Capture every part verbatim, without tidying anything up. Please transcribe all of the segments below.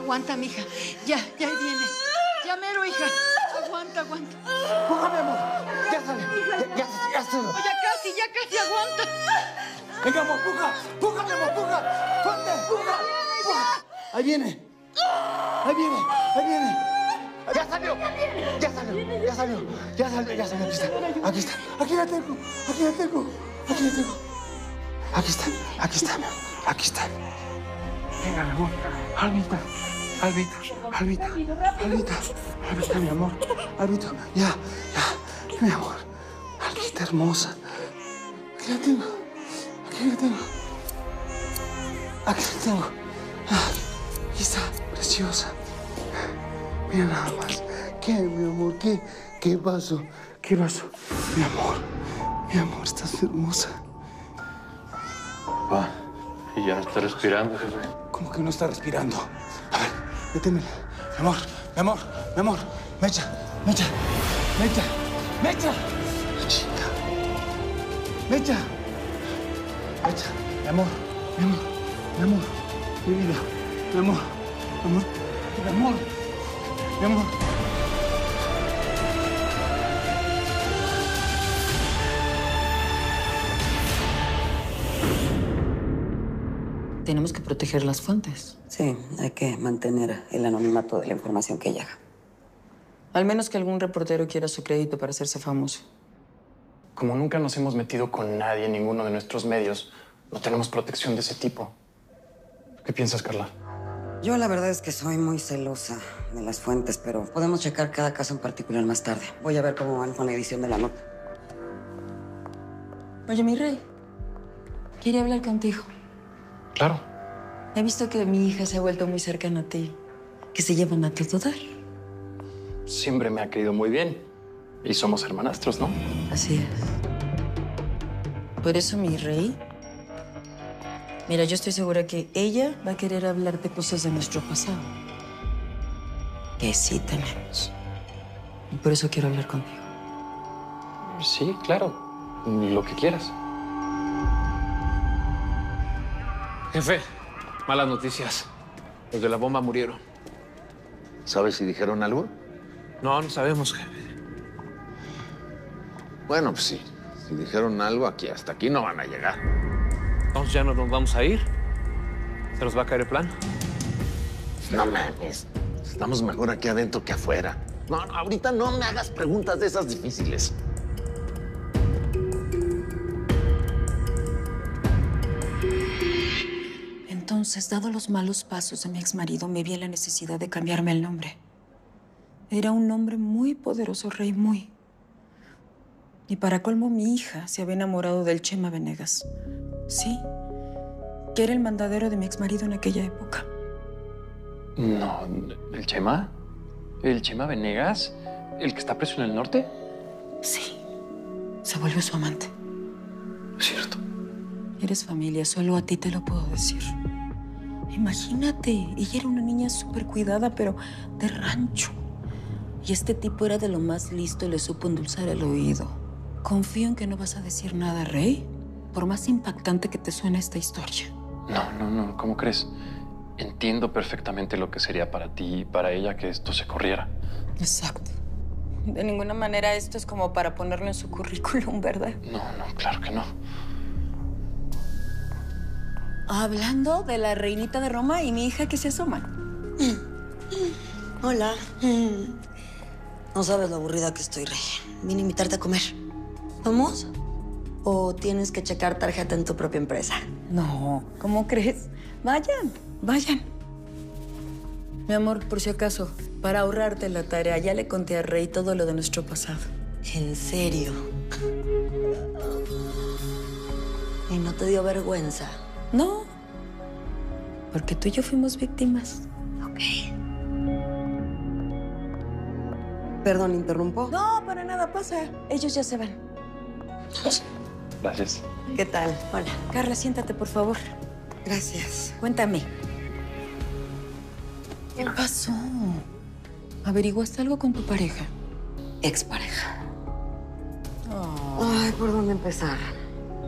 Aguanta, mija. Ya, ya viene. Ya mero, hija. Aguanta, aguanta. ¡Puja, mi amor! ¡Ya sale! ¡Ya, ya, ya sale! Ya casi, ya casi, aguanta. ¡Venga, amor, puja! ¡Puja, mi amor, puja! ¡Fuerte! ¡Puja! ¡Puja! ¡Ahí viene! ¡Ahí viene! ¡Ahí viene! ¡Ya salió! ¡Ya salió! ¡Ya salió! ¡Ya salió! ¡Ya salió! Aquí está. Aquí está. Aquí la tengo. Aquí la tengo. Aquí la tengo. Aquí está. Aquí está. Aquí está. Venga, mi amor. Albita. Albita. Albita. Albita. Albita, mi amor. Albita. Ya. Ya. Mi amor. Albita hermosa. Aquí la tengo. Aquí la tengo. Aquí la tengo. Aquí está. Preciosa. Mira nada más. ¿Qué, mi amor? ¿Qué? ¿Qué pasó? ¿Qué pasó? Mi amor. Mi amor, estás hermosa. Papá, y ya no está respirando, jefe. ¿Cómo que no está respirando? A ver, deténmela. Mi amor, mi amor, mi amor. Mecha, Mecha, Mecha, Mecha. Chica. Mecha. Mecha, mi amor, mi amor, mi amor. Mi vida, mi amor, mi amor, mi amor, mi amor. Tenemos que proteger las fuentes. Sí, hay que mantener el anonimato de la información que llega. Al menos que algún reportero quiera su crédito para hacerse famoso. Como nunca nos hemos metido con nadie en ninguno de nuestros medios, no tenemos protección de ese tipo. ¿Qué piensas, Carla? Yo la verdad es que soy muy celosa de las fuentes, pero podemos checar cada caso en particular más tarde. Voy a ver cómo van con la edición de la nota. Oye, mi rey, quería hablar contigo. Claro. He visto que mi hija se ha vuelto muy cercana a ti, que se llevan a todo dar. Siempre me ha querido muy bien. Y somos hermanastros, ¿no? Así es. Por eso, mi rey, mira, yo estoy segura que ella va a querer hablar de cosas de nuestro pasado. Que sí tenemos. Y por eso quiero hablar contigo. Sí, claro. Lo que quieras. Jefe, malas noticias. Los de la bomba murieron. ¿Sabes si dijeron algo? No, no sabemos, jefe. Bueno, pues sí. Si dijeron algo, aquí hasta aquí no van a llegar. Entonces ya no nos vamos a ir. ¿Se nos va a caer el plan? No mames. Estamos mejor aquí adentro que afuera. No, no, ahorita no me hagas preguntas de esas difíciles. Entonces, dado los malos pasos de mi exmarido, me vi en la necesidad de cambiarme el nombre. Era un hombre muy poderoso, rey, muy. Y para colmo, mi hija se había enamorado del Chema Venegas. Sí, que era el mandadero de mi exmarido en aquella época. No, ¿el Chema? ¿El Chema Venegas? ¿El que está preso en el norte? Sí, se volvió su amante. Es cierto. Eres familia, solo a ti te lo puedo decir. Imagínate, ella era una niña súper cuidada, pero de rancho. Y este tipo era de lo más listo y le supo endulzar el oído. Confío en que no vas a decir nada, Rey, por más impactante que te suene esta historia. No, no, no, ¿cómo crees? Entiendo perfectamente lo que sería para ti y para ella que esto se corriera. Exacto. De ninguna manera esto es como para ponerlo en su currículum, ¿verdad? No, no, claro que no. Hablando de la reinita de Roma y mi hija que se asoma. Hola. No sabes lo aburrida que estoy, Rey. Vine a invitarte a comer. ¿Vamos? ¿O tienes que checar tarjeta en tu propia empresa? No, ¿cómo crees? Vayan, vayan. Mi amor, por si acaso, para ahorrarte la tarea, ya le conté a Rey todo lo de nuestro pasado. ¿En serio? ¿Y no te dio vergüenza? No, porque tú y yo fuimos víctimas. Ok. Perdón, ¿interrumpo? No, para nada, pasa. Ellos ya se van. Gracias. ¿Qué tal? Hola. Carla, siéntate, por favor. Gracias. Cuéntame. ¿Qué pasó? ¿Averiguaste algo con tu pareja? Expareja. Oh. Ay, ¿por dónde empezar?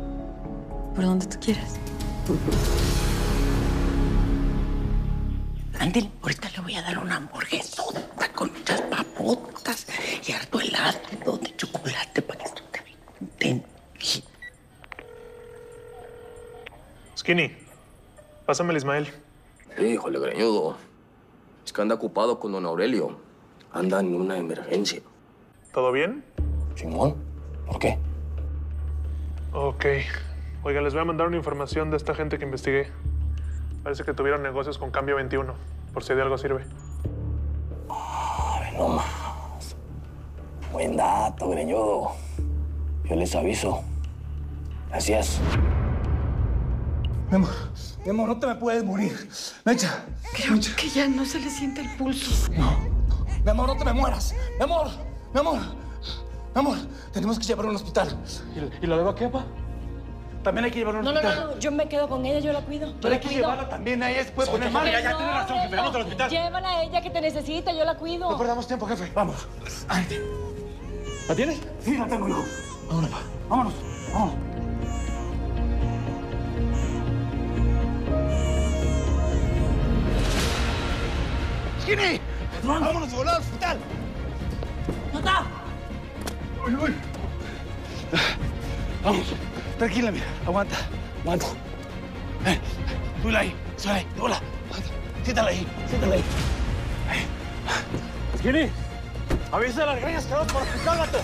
Por donde tú quieras. Ándale, ahorita le voy a dar una hamburguesota con muchas papotas y harto helado de chocolate para que esté bien contento. Skinny, pásame el Ismael. Híjole, greñudo. Es que anda ocupado con don Aurelio. Anda en una emergencia. ¿Todo bien? Simón, ¿por qué? Ok. Oiga, les voy a mandar una información de esta gente que investigué. Parece que tuvieron negocios con Cambio veintiuno, por si de algo sirve. Ay, no más. Buen dato, greñudo. Yo les aviso. Gracias. Mi amor, mi amor, no te me puedes morir. Mecha. Creo Mecha. que ya no se le siente el pulso. No, mi amor, no te me mueras. Mi amor, mi amor, mi amor. Tenemos que llevarlo a un hospital. ¿Y, y la de Baquepa? También hay que llevarlo a un No, no, hospital. no, no, yo me quedo con ella, yo la cuido. Yo Pero la hay que cuido. llevarla también a ella, se puede poner mal. Pero Ya, ya, no, tienes razón, jefe, vamos al hospital. Llévala a ella que te necesita, yo la cuido. No perdamos tiempo, jefe. Vamos. Ándate. ¿La tienes? Sí, la tengo yo. Vámonos, pa. Vámonos. Vámonos. ¡Skinny! ¡Vámonos, volado al hospital! ¡No está! ¡Uy, uy! Vamos. Tranquila, mira. Aguanta. Aguanta. Eh, súbela ahí. Súbela ahí. Súbela. Aguanta. Siéntala ahí. Siéntala ahí. Ahí. Skinny, avisa a las greñas que vamos por el hospital, gato.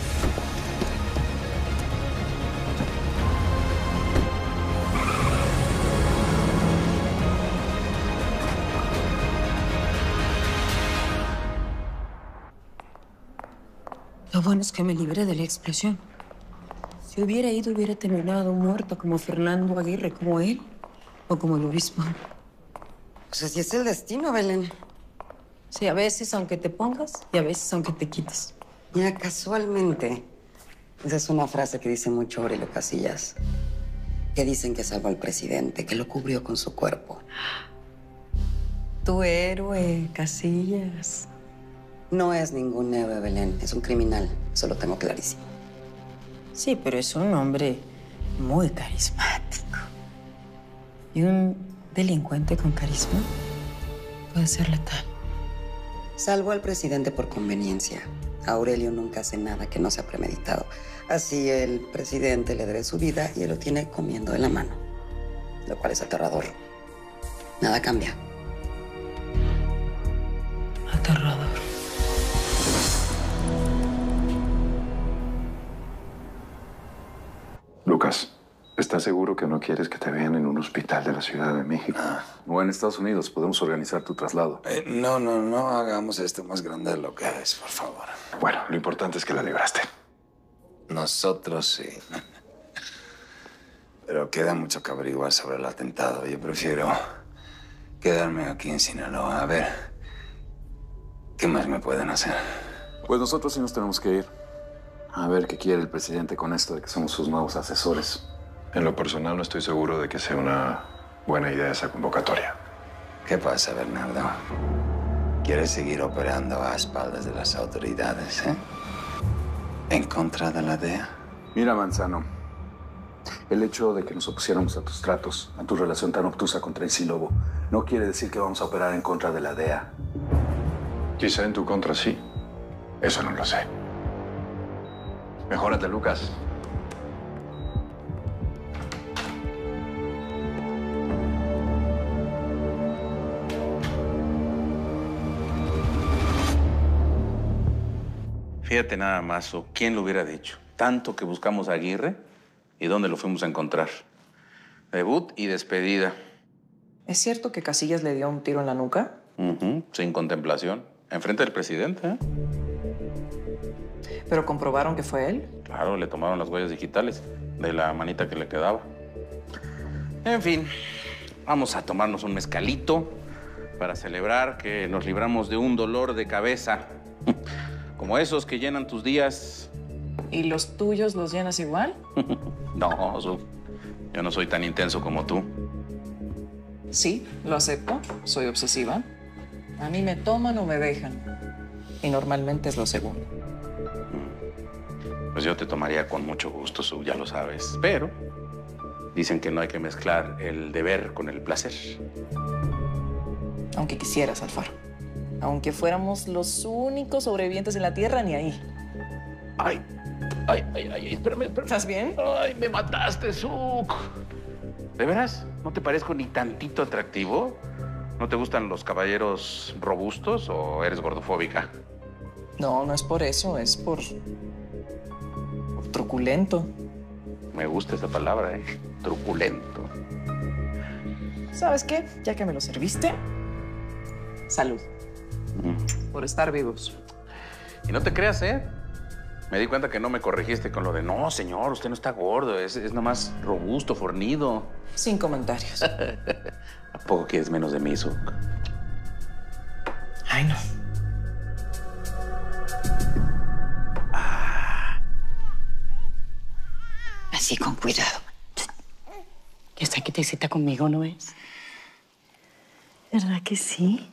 Lo bueno es que me libré de la explosión. Si hubiera ido, hubiera terminado muerto como Fernando Aguirre, como él, o como el obispo. Pues así es el destino, Belén. Sí, a veces aunque te pongas y a veces aunque te quites. Mira, casualmente, esa es una frase que dice mucho Aurelio Casillas, que dicen que salvó al presidente, que lo cubrió con su cuerpo. Tu héroe, Casillas. No es ningún héroe, Belén, es un criminal, eso lo tengo clarísimo. Sí, pero es un hombre muy carismático. Y un delincuente con carisma puede ser letal. Salvó al presidente por conveniencia. Aurelio nunca hace nada que no sea premeditado. Así el presidente le debe su vida y él lo tiene comiendo de la mano, lo cual es aterrador. Nada cambia. Aterrador. Lucas, ¿estás seguro que no quieres que te vean en un hospital de la Ciudad de México? Ah. O en Estados Unidos. Podemos organizar tu traslado. Eh, no, no, no hagamos esto más grande de lo que es, por favor. Bueno, lo importante es que la libraste. Nosotros sí. Pero queda mucho que averiguar sobre el atentado. Yo prefiero quedarme aquí en Sinaloa. A ver, ¿qué más me pueden hacer? Pues nosotros sí nos tenemos que ir. A ver qué quiere el presidente con esto de que somos sus nuevos asesores. En lo personal no estoy seguro de que sea una buena idea esa convocatoria. ¿Qué pasa, Bernardo? ¿Quieres seguir operando a espaldas de las autoridades, eh? ¿En contra de la D E A? Mira, Manzano, el hecho de que nos opusiéramos a tus tratos, a tu relación tan obtusa con Tracy Lobo, no quiere decir que vamos a operar en contra de la D E A. Quizá en tu contra sí. Eso no lo sé. Mejórate, Lucas. Fíjate nada más, o quién lo hubiera dicho. Tanto que buscamos a Aguirre y dónde lo fuimos a encontrar. Debut y despedida. ¿Es cierto que Casillas le dio un tiro en la nuca? Uh-huh, sin contemplación. Enfrente del presidente, ¿eh? ¿Pero comprobaron que fue él? Claro, le tomaron las huellas digitales de la manita que le quedaba. En fin, vamos a tomarnos un mezcalito para celebrar que nos libramos de un dolor de cabeza. Como esos que llenan tus días. ¿Y los tuyos los llenas igual? No, Su, yo no soy tan intenso como tú. Sí, lo acepto. Soy obsesiva. A mí me toman o me dejan. Y normalmente es lo segundo. Pues yo te tomaría con mucho gusto, Su, ya lo sabes. Pero dicen que no hay que mezclar el deber con el placer. Aunque quisieras, Alfaro. Aunque fuéramos los únicos sobrevivientes en la Tierra, ni ahí. Ay, ay, ay, ay, espérame, espérame. ¿Estás bien? Ay, me mataste, Suk. ¿De veras? ¿No te parezco ni tantito atractivo? ¿No te gustan los caballeros robustos o eres gordofóbica? No, no es por eso, es por... por truculento. Me gusta esa palabra, ¿eh? Truculento. ¿Sabes qué? Ya que me lo serviste, salud. Mm. Por estar vivos. Y no te creas, ¿eh? Me di cuenta que no me corregiste con lo de, no, señor, usted no está gordo, es, es nomás robusto, fornido. Sin comentarios. ¿A poco quieres menos de mí, Suk? Ay, no. Así, con cuidado. Que está quietecita conmigo, ¿no es? ¿Verdad que sí?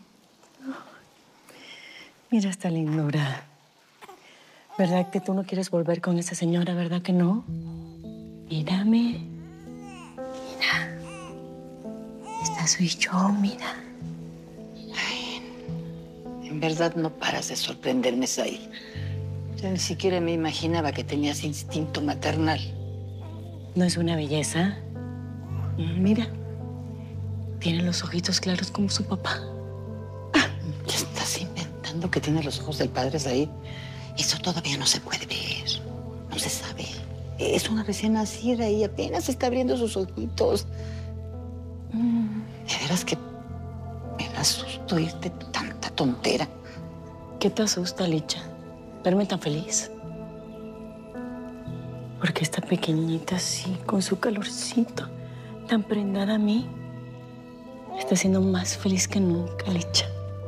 Mira esta lindura. ¿Verdad que tú no quieres volver con esa señora, verdad que no? Mírame. Mira. Esta soy yo, mira. Ay, en verdad no paras de sorprenderme, Zahir. Yo ni siquiera me imaginaba que tenías instinto maternal. ¿No es una belleza? Mira. Tiene los ojitos claros como su papá. ¿Qué estás inventando que tiene los ojos del padre Zahir? Eso todavía no se puede ver. No se sabe. Es una recién nacida y apenas está abriendo sus ojitos. De veras que me da susto oírte tanta tontera. ¿Qué te asusta, Licha? ¿Verme tan feliz? Porque esta pequeñita así, con su calorcito, tan prendada a mí, está siendo más feliz que nunca, Licha.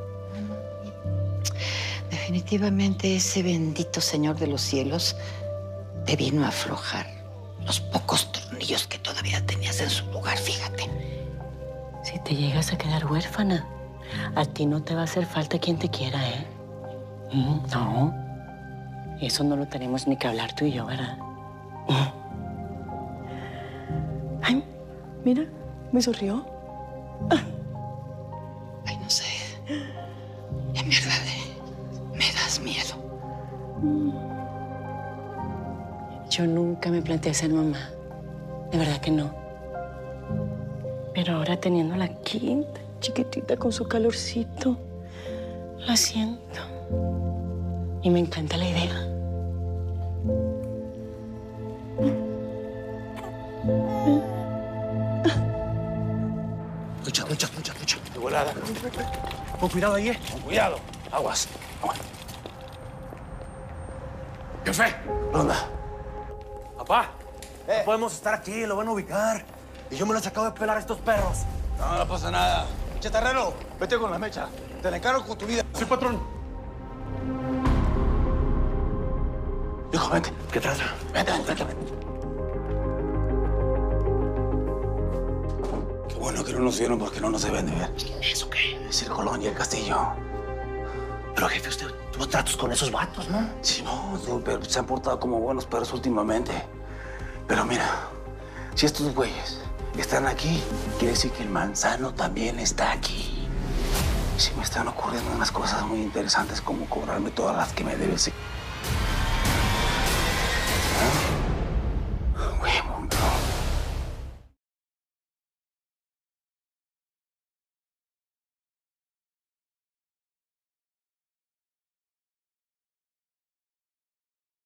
Definitivamente ese bendito Señor de los cielos te vino a aflojar los pocos tornillos que todavía tenías en su lugar, fíjate. Si te llegas a quedar huérfana, a ti no te va a hacer falta quien te quiera, ¿eh? Mm, no. Eso no lo tenemos ni que hablar tú y yo, ¿verdad? Mm. Ay, mira, me sonrió. Ay, no sé. En verdad, me das miedo. Yo nunca me planteé ser mamá. De verdad que no. Pero ahora teniéndola aquí, chiquitita, con su calorcito, la siento. Y me encanta la idea. Lucha, lucha, lucha, lucha. De volada. Con cuidado ahí, ¿eh? Con cuidado. Aguas. Aguas. Jefe. ¿Qué onda? Papá, no podemos estar aquí, lo van a ubicar. Y yo me los acabo de pelar a estos perros. No, no pasa nada. Chatarrero, vete con la mecha. Te la encargo con tu vida. Sí, patrón. Hijo, vente. ¿Qué tal? Vente, vente, vente. Qué bueno que no nos vieron porque no nos deben de ver. ¿Eso qué? Es el Colón y el Castillo. Pero, jefe, usted tuvo tratos con esos vatos, ¿no? Sí, no, no, pero se han portado como buenos perros últimamente. Pero mira, si estos güeyes están aquí, quiere decir que el Manzano también está aquí. Sí me están ocurriendo unas cosas muy interesantes como cobrarme todas las que me debes